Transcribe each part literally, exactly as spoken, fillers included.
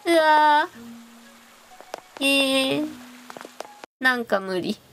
うわー。えー。なんか無理。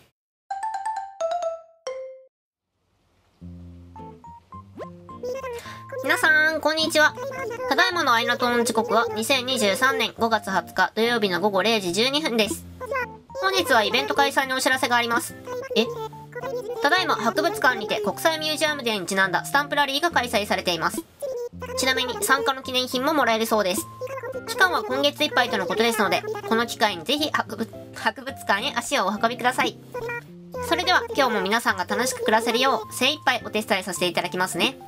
皆さん、こんにちは。ただいまのアイナトーンの時刻はにせんにじゅうさんねんごがつはつか土曜日のごごれいじじゅうにふんです。本日はイベント開催のお知らせがあります。えただいま博物館にて国際ミュージアムデーにちなんだスタンプラリーが開催されています。ちなみに参加の記念品ももらえるそうです。期間は今月いっぱいとのことですので、この機会にぜひ博物、博物館へ足をお運びください。それでは今日も皆さんが楽しく暮らせるよう精一杯お手伝いさせていただきますね。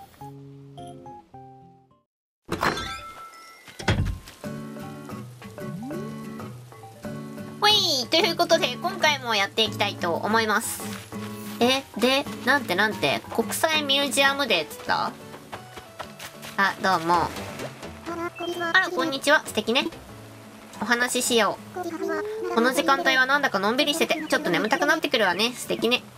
ほいということで今回もやっていきたいと思います。えでなんてなんて国際ミュージアムデーっつった？あ、どうも。あら、こんにちは。素敵ね。お話ししよう。この時間帯はなんだかのんびりしててちょっと眠たくなってくるわね。素敵ね。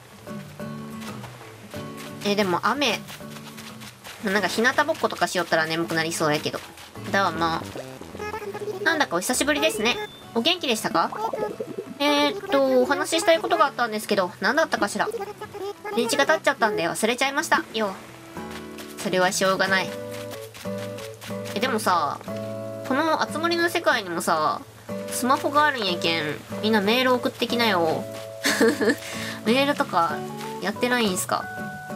えでも雨なんか日向ぼっことかしよったら眠くなりそうやけど。どうも。なんだかお久しぶりですね。お元気でしたか？えーっとお話ししたいことがあったんですけど、何だったかしら。日にちが経っちゃったんで忘れちゃいましたよ。それはしょうがない。えでもさ、このあつ森の世界にもさスマホがあるんやけん、みんなメール送ってきなよ。メールとかやってないんすか？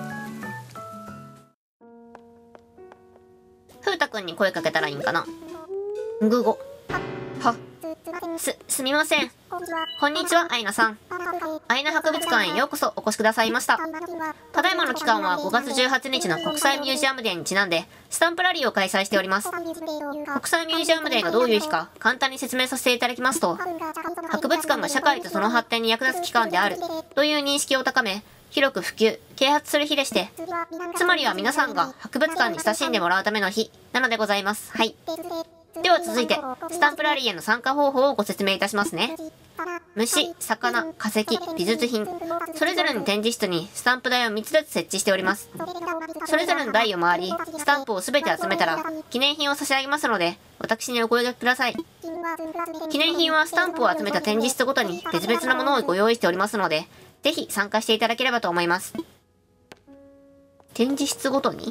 ふうたくんに声かけたらいいんかな。グーゴはす、すみません。こんにちは、アイナさん。アイナ博物館へようこそお越しくださいました。ただいまの期間はごがつじゅうはちにちの国際ミュージアムデーにちなんで、スタンプラリーを開催しております。国際ミュージアムデーがどういう日か、簡単に説明させていただきますと、博物館が社会とその発展に役立つ機関であるという認識を高め、広く普及、啓発する日でして、つまりは皆さんが博物館に親しんでもらうための日なのでございます。はい。では続いて、スタンプラリーへの参加方法をご説明いたしますね。虫、魚、化石、美術品、それぞれの展示室にスタンプ台をみっつずつ設置しております。それぞれの台を回り、スタンプをすべて集めたら、記念品を差し上げますので、私にお声掛けください。記念品はスタンプを集めた展示室ごとに別々なものをご用意しておりますので、ぜひ参加していただければと思います。展示室ごとに？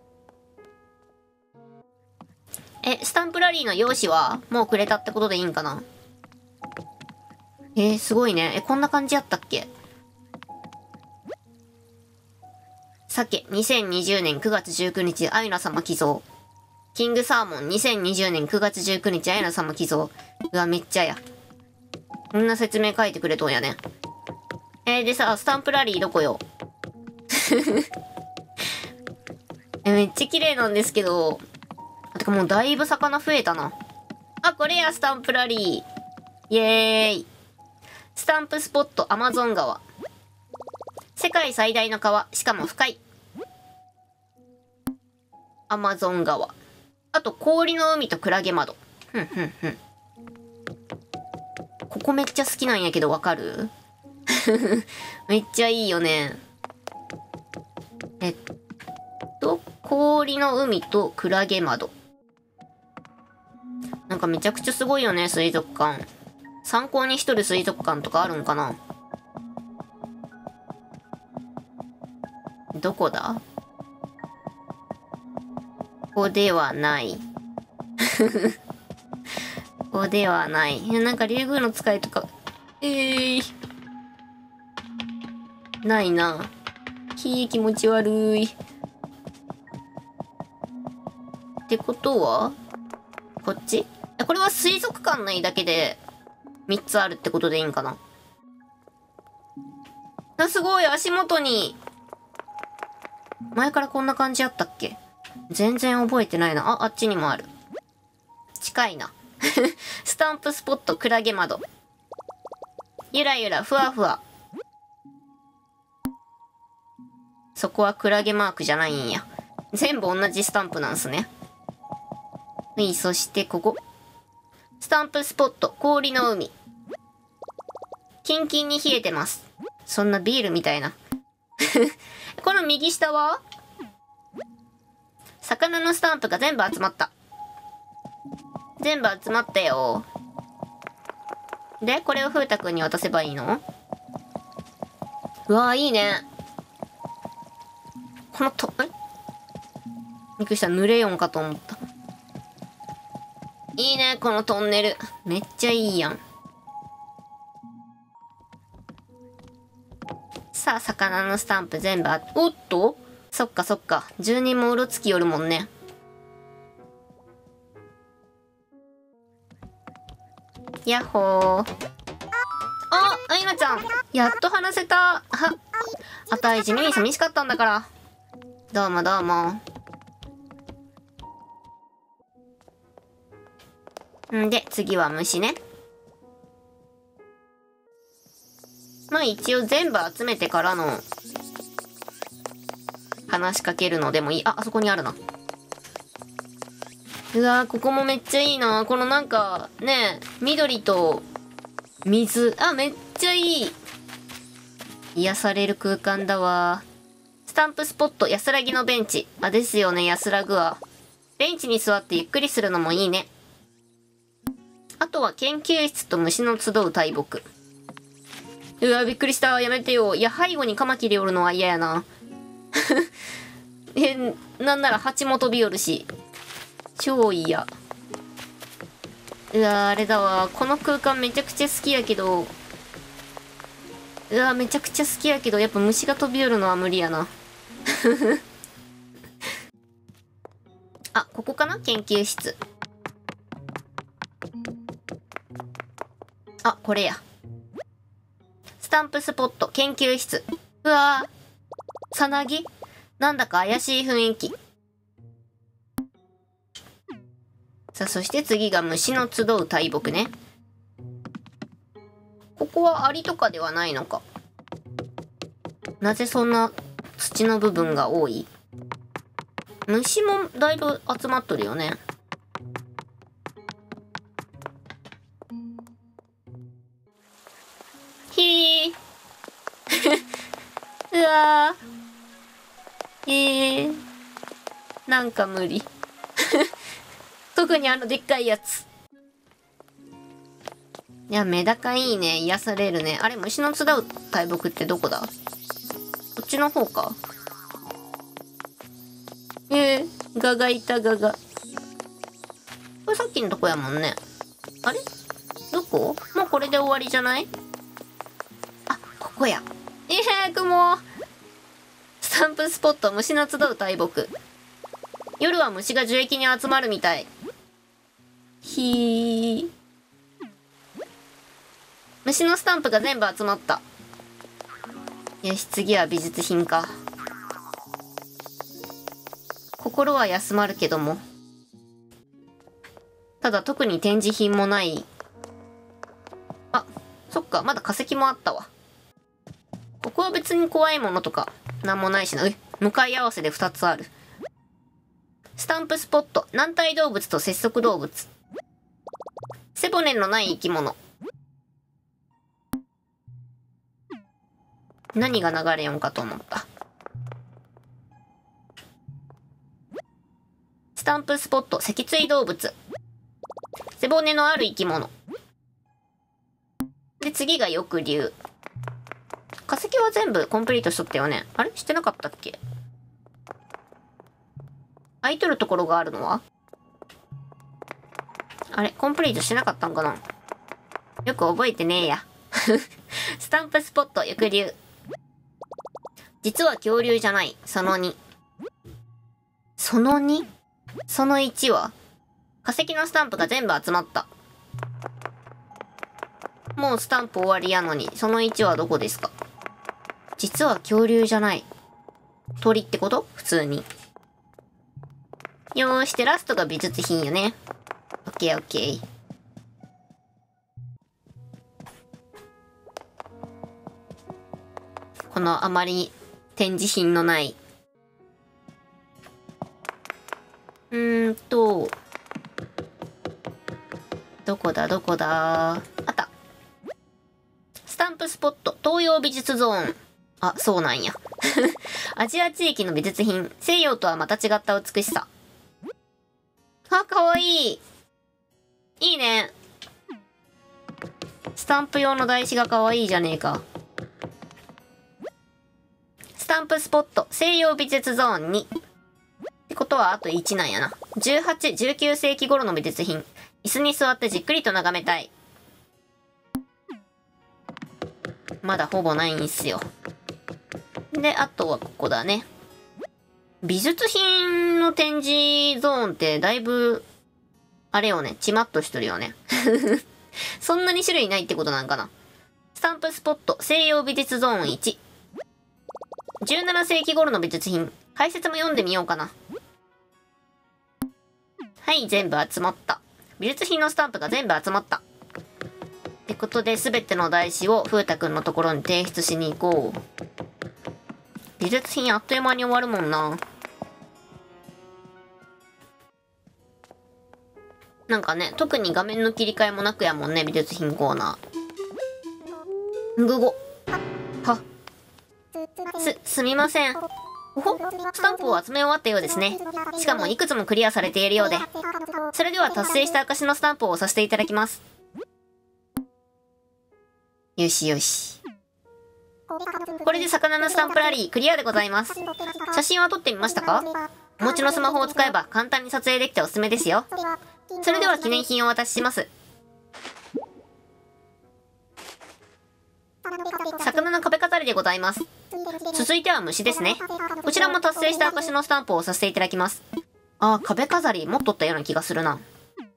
え、スタンプラリーの用紙はもうくれたってことでいいんかな？えー、すごいね。え、こんな感じやったっけ？さけ、にせんにじゅうねんくがつじゅうくにち、アイナ様寄贈。キングサーモン、にせんにじゅうねんくがつじゅうくにち、アイナ様寄贈。うわ、めっちゃや。こんな説明書いてくれとんやね。えー、でさ、スタンプラリーどこよ？え、めっちゃ綺麗なんですけど。てかもうだいぶ魚増えたな。あ、これや、スタンプラリー。イエーイ。スタンプスポットアマゾン川。世界最大の川、しかも深い。アマゾン川。あと氷の海とクラゲ窓。ふんふんふん。ここめっちゃ好きなんやけどわかる？めっちゃいいよね。えっと、氷の海とクラゲ窓。なんかめちゃくちゃすごいよね、水族館。参考にしとる水族館とかあるんかな？どこだ？ここではない。ここではない。なんか竜宮の使いとか、えー、ないな。ひー気持ち悪い。ってことはこっち？これは水族館内だけでみっつあるってことでいいんかな？あ、すごい足元に。前からこんな感じやったっけ？全然覚えてないな。あ、あっちにもある。近いな。スタンプスポットクラゲ窓。ゆらゆらふわふわ。そこはクラゲマークじゃないんや。全部同じスタンプなんすね。はい、そしてここ。スタンプスポット氷の海。キンキンに冷えてます。そんなビールみたいな。この右下は魚のスタンプが全部集まった。 全部集まったよ。で、これを風太くんに渡せばいいの？うわー、いいね。このと、え？びっくりした。濡れよんかと思った。いいね、このトンネル。めっちゃいいやん。さあ、魚のスタンプ全部あ、おっと？そっかそっか。住人もうろつきよるもんね。やっほー。あ、あいなちゃん。やっと話せた。は、あたい地味に寂しかったんだから。どうもどうも。んで、次は虫ね。まあ一応全部集めてからの話しかけるのでもいい。あ、あそこにあるな。うわー、ここもめっちゃいいな。このなんか、ね、緑と水。あ、めっちゃいい。癒される空間だわ。スタンプスポット、安らぎのベンチ。あ、ですよね、安らぐわ。ベンチに座ってゆっくりするのもいいね。あとは研究室と虫の集う大木。うわ、びっくりした。やめてよ。いや、背後にカマキリおるのは嫌やな。え、なんなら蜂も飛びおるし。超嫌。うわ、あれだわ。この空間めちゃくちゃ好きやけど。うわ、めちゃくちゃ好きやけど、やっぱ虫が飛びおるのは無理やな。あ、ここかな？研究室。あ、これや。スタンプスポット、研究室。うわぁ。さなぎ？なんだか怪しい雰囲気。さあ、そして次が虫の集う大木ね。ここはアリとかではないのか。なぜそんな土の部分が多い？虫もだいぶ集まっとるよね。ひー。うわー。えー。なんか無理。特にあのでっかいやつ。いや、メダカいいね。癒されるね。あれ、虫の集う大木ってどこだ？こっちの方か？えー、ガがいたガが。これさっきのとこやもんね。あれ？どこ？もうこれで終わりじゃない？あ、ここや。えー、雲。スタンプスポット、虫の集う大木。夜は虫が樹液に集まるみたい。ひー。虫のスタンプが全部集まった。よし、次は美術品か。心は休まるけども。ただ特に展示品もない。あ、そっか、まだ化石もあったわ。ここは別に怖いものとかなんもないしな。え、向かい合わせでふたつある。スタンプスポット、軟体動物と節足動物。背骨のない生き物。何が流れよんかと思った。スタンプスポット、脊椎動物。背骨のある生き物。で、次が翼竜。化石は全部コンプリートしとったよね。あれしてなかったっけ？空いとるところがあるのは？あれコンプリートしてなかったんかな？よく覚えてねえや。スタンプスポット、翼竜。実は恐竜じゃない。そのに。その に？ そのいちは化石のスタンプが全部集まった。もうスタンプ終わりやのに、そのいちはどこですか？実は恐竜じゃない。鳥ってこと？普通に。よーし、でラストが美術品よね。オッケーオッケー。このあまり展示品のない。うーんと、どこだどこだ。あった。スタンプスポット、東洋美術ゾーン。あ、そうなんや。アジア地域の美術品。西洋とはまた違った美しさ。あ、かわいい。 タンプ用の台紙が可愛いじゃねえか。スタンプスポット、西洋美術ゾーンに。ってことはあといちなんやな。じゅうはち、じゅうきゅう世紀頃の美術品。椅子に座ってじっくりと眺めたい。まだほぼないんすよ。で、あとはここだね。美術品の展示ゾーンってだいぶ、あれよね、ちまっとしとるよね。そんなに種類ないってことなんかな。スタンプスポット、西洋美術ゾーンいち。じゅうなな世紀頃の美術品。解説も読んでみようかな。はい、全部集まった。美術品のスタンプが全部集まった。ってことで、すべての台紙を風太くんのところに提出しに行こう。美術品あっという間に終わるもんな。なんかね、特に画面の切り替えもなくやもんね、美術品コーナー。ぐご。は。す、すみません。おほ、スタンプを集め終わったようですね。しかもいくつもクリアされているようで。それでは達成した証のスタンプを押させていただきます。よしよし。これで魚のスタンプラリークリアでございます。写真は撮ってみましたか？お持ちのスマホを使えば簡単に撮影できておすすめですよ。それでは記念品をお渡しします。魚の壁飾りでございます。続いては虫ですね。こちらも達成した証のスタンプを押させていただきます。ああ、壁飾り持っとったような気がするな。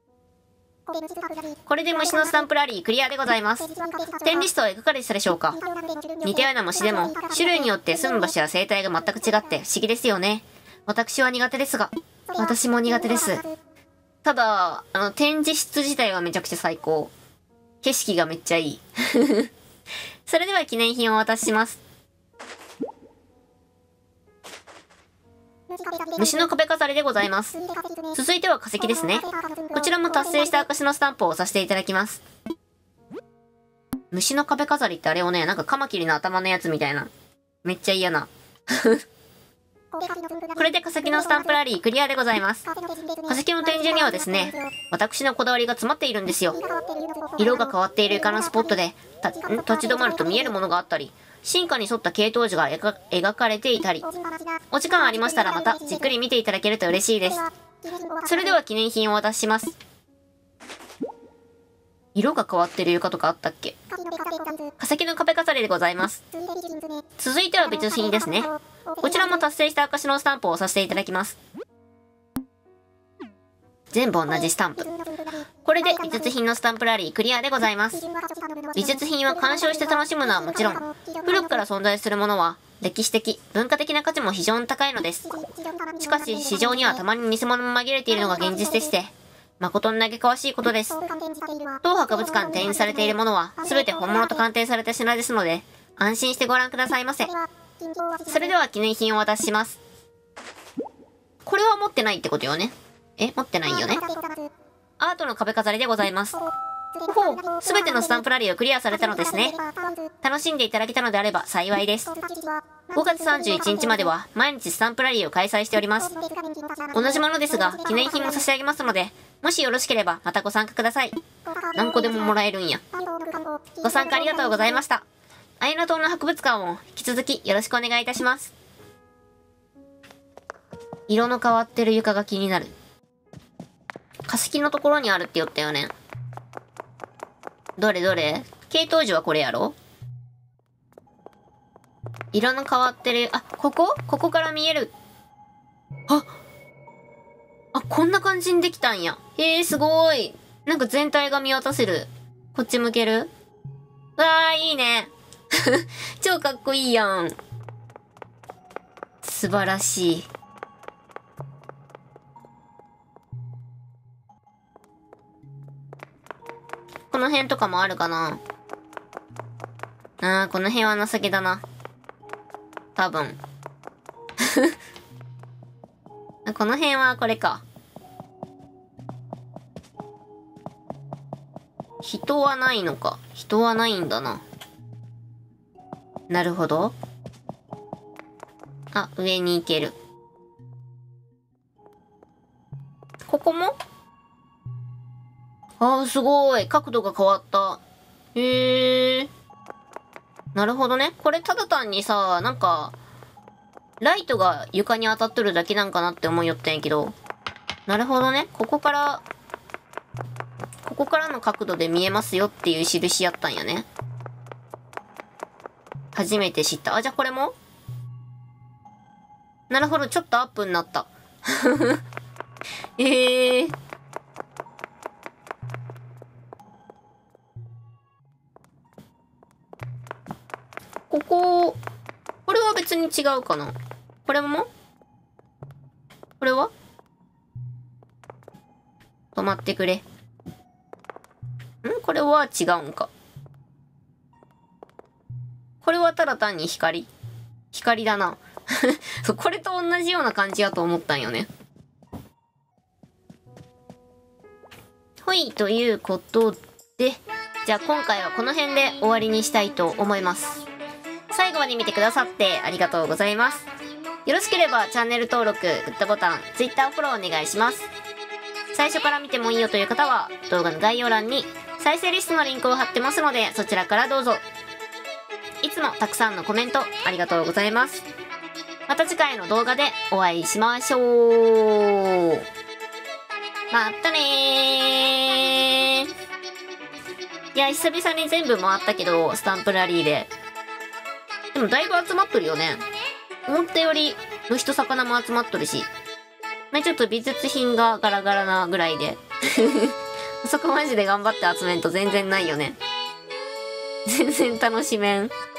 これで虫のスタンプラリークリアでございます。展示室はいかがでしたでしょうか？似たような虫でも種類によって住む場所や生態が全く違って不思議ですよね。私は苦手ですが。私も苦手です。ただ、あの、展示室自体はめちゃくちゃ最高。景色がめっちゃいい。それでは記念品をお渡しします。虫の壁飾りでございます。続いては化石ですね。こちらも達成した証のスタンプを押させていただきます。虫の壁飾りってあれをね、なんかカマキリの頭のやつみたいな。めっちゃ嫌な。これで化石のスタンプラリークリアでございます。化石の展示にはですね、私のこだわりが詰まっているんですよ。色が変わっている床のスポットで、た立ち止まると見えるものがあったり、進化に沿った系統樹が描かれていたり、お時間ありましたらまたじっくり見ていただけると嬉しいです。それでは記念品をお渡しします。色が変わってる床とかあったっけ？化石の壁飾りでございます。続いては美術品ですね。こちらも達成した証のスタンプを押させていただきます。全部同じスタンプ。これで美術品のスタンプラリークリアでございます。美術品は鑑賞して楽しむのはもちろん、古くから存在するものは歴史的、文化的な価値も非常に高いのです。しかし市場にはたまに偽物も紛れているのが現実でして、誠に嘆かわしいことです。当博物館に展示されているものは全て本物と鑑定された品ですので、安心してご覧くださいませ。それでは記念品をお渡しします。これは持ってないってことよね。え、持ってないよね。アートの壁飾りでございます。ほほう、すべてのスタンプラリーをクリアされたのですね。楽しんでいただけたのであれば幸いです。ごがつさんじゅういちにちまでは毎日スタンプラリーを開催しております。同じものですが記念品も差し上げますので、もしよろしければまたご参加ください。何個でももらえるんや。ご参加ありがとうございました。アイナ島の博物館を引き続きよろしくお願いいたします。色の変わってる床が気になる。化石のところにあるって言ったよね。どれどれ？系統樹はこれやろ？色の変わってる。あ、ここ？ここから見える。ああ、こんな感じにできたんや。へえ、すごい。なんか全体が見渡せる。こっち向ける？わー、いいね。超かっこいいやん。素晴らしい。この辺とかもあるかな。あー、この辺は情けだな。多分。この辺はこれか。人はないのか。人はないんだな。なるほど。あ、上に行ける。ここも？あー、すごい。角度が変わった。 へえ。なるほどね。これただ単にさ、なんか、ライトが床に当たっとるだけなんかなって思いよったんやけど。なるほどね。ここから、ここからの角度で見えますよっていう印やったんやね。初めて知った。あ、じゃあこれもなるほど、ちょっとアップになった。ええー。ここ、これは別に違うかな。これもこれは止まってくれ。んこれは違うんか。これはただ単に光光だな。そう、これと同じような感じやと思ったんよね。ほい、ということで、じゃあ今回はこの辺で終わりにしたいと思います。最後まで見てくださってありがとうございます。よろしければチャンネル登録、グッドボタン、Twitter フォローお願いします。最初から見てもいいよという方は動画の概要欄に再生リストのリンクを貼ってますのでそちらからどうぞ。いつもたくさんのコメントありがとうございます。また次回の動画でお会いしましょう。またねー。いや、久々に全部回ったけど、スタンプラリーで。でもだいぶ集まっとるよね。思ったより虫と魚も集まっとるし。まあ、ちょっと美術品がガラガラなぐらいで。そこマジで頑張って集めんと全然ないよね。全然楽しめん。